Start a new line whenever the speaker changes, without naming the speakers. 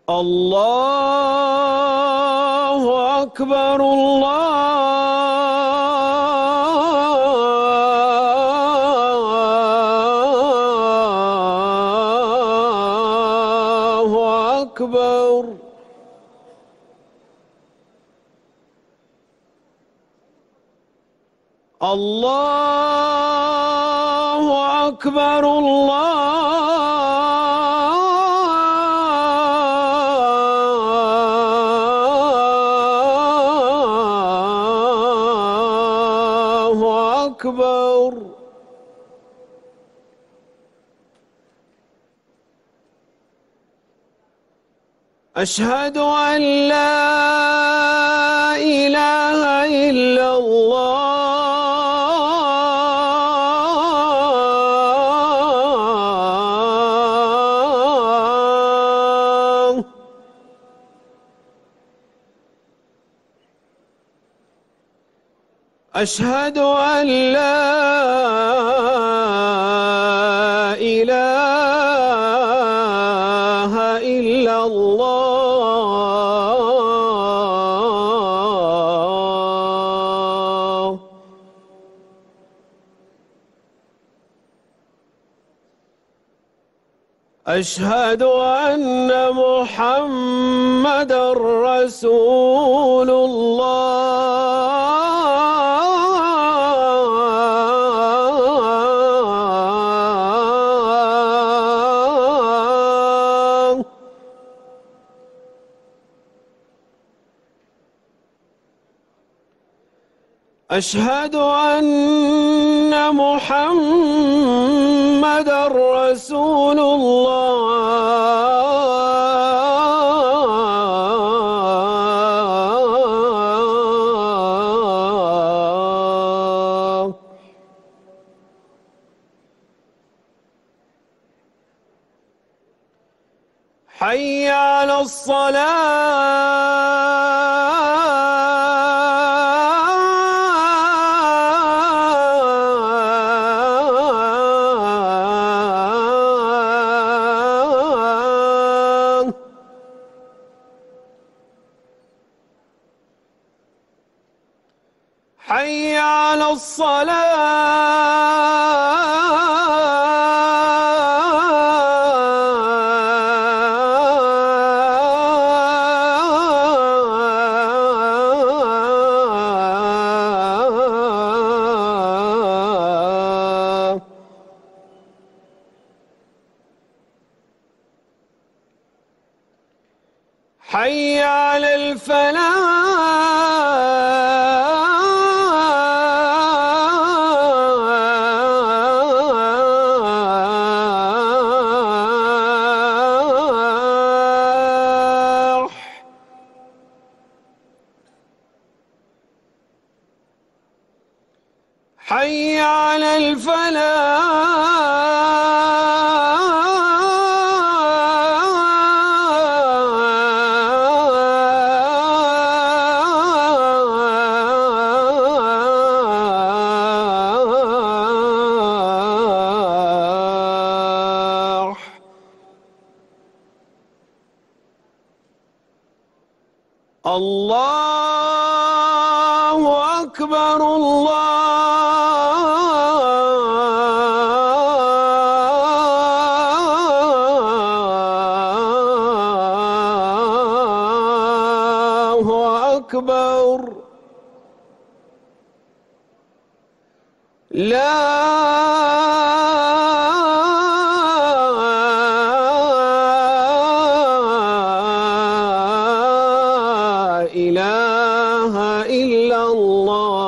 الله أكبر الله أكبر. الله أكبر الله أكبر. أشهد أن لا إله إلا الله. أشهد أن لا إله إلا الله. أشهد أن محمدًا رسول الله. أشهد أن محمدًا رسول الله. حي على الصلاة. حي على الصلاة. حي على الفلاح. حي على الفلاح. الله أكبر الله أكبر. لا إله إلا الله.